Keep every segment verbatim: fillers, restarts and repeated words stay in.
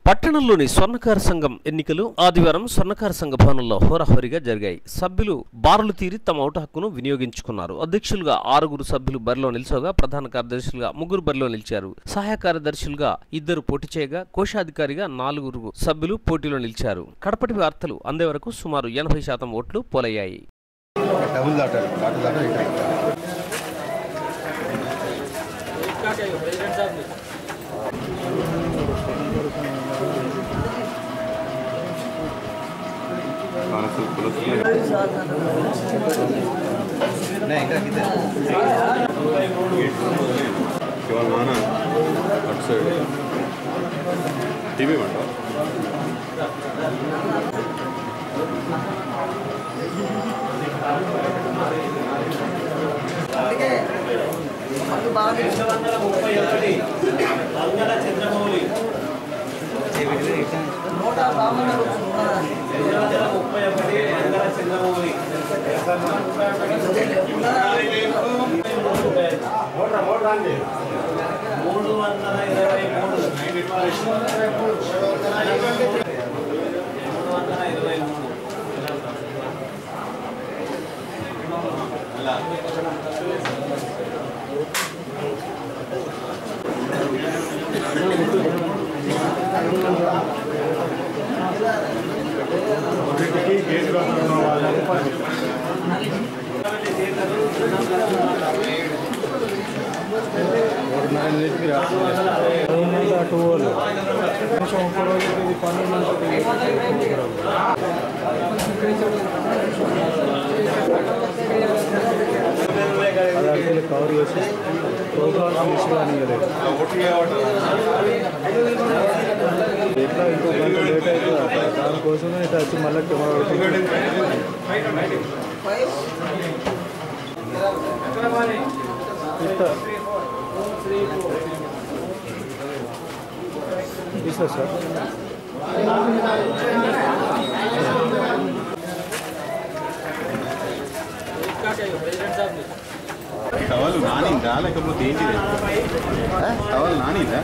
పట్టణంలోని స్వర్ణకార సంఘం ఎన్నికలు ఆదివారం స్వర్ణకార సంఘ భవనంలో హోరాహోరీగా జరిగాయి. సభ్యులు బారులు తీరి తమ ఓటు హక్కును వినియోగించుకున్నారు. అధ్యక్షులుగా ఆరుగురు సభ్యులు బరిలో నిలిచోగా ప్రధాన కార్యదర్శులుగా ముగ్గురు బరిలో నిలిచారు. సహాయ కార్యదర్శులుగా ఇద్దరు పోటీ చేయగా కోశాధికారిగా నాలుగురు సభ్యులు పోటీలో నిలిచారు. కడపటి వార్తలు అందే వరకు సుమారు ఎనభై శాతం ఓట్లు పోలయ్యాయి. केवल माना अट साइड टीवी मंडा కవర్ చేసి ప్రోగ్రామ్ ఎట్లా ఇంకో గంట లేట్ అవుతుంది. దానికోసమే ఇట్లా వచ్చి మళ్ళీ ఇస్తా సార్. టవల్ నానిందా లేకపోతే ఏంటిది? టవల్ నానిందా?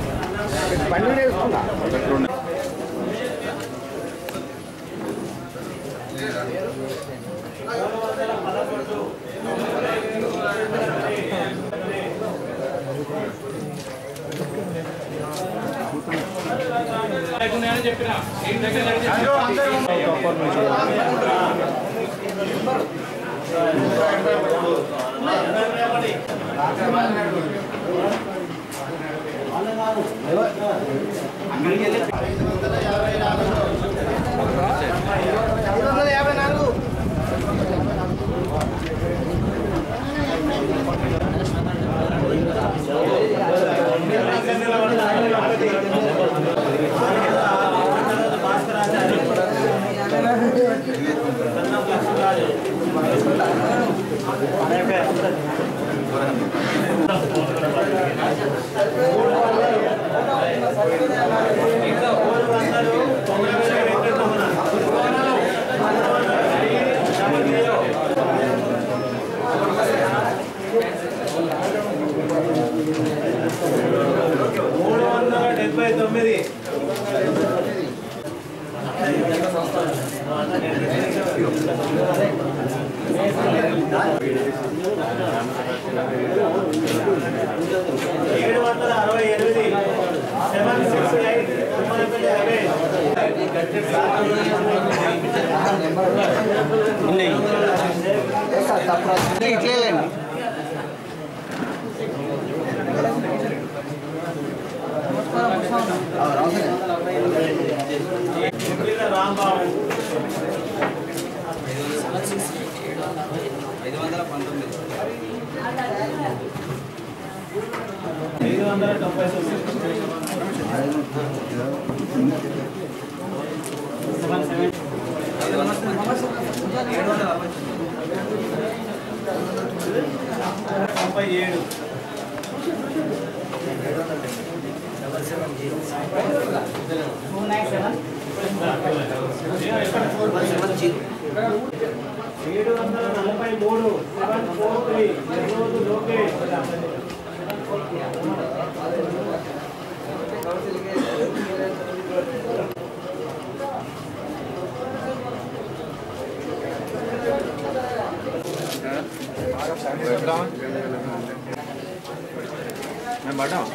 మూడు వందల డెబ్బై తొమ్మిది ఏడు వందల అరవై ఎనిమిది సెవెన్ సిక్స్ ఎయిట్ రాంబాబు ఐదు వందల పంతొమ్మిది ఐదు వందల తొంభై తొమ్మిది తొంభై ఏడు ఏడు వందల నలభై మూడు సెవెన్ ఫోర్ త్రీ రోజు లోకేష్ मैं बड़ा हूँ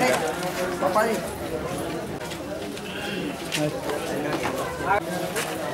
Good.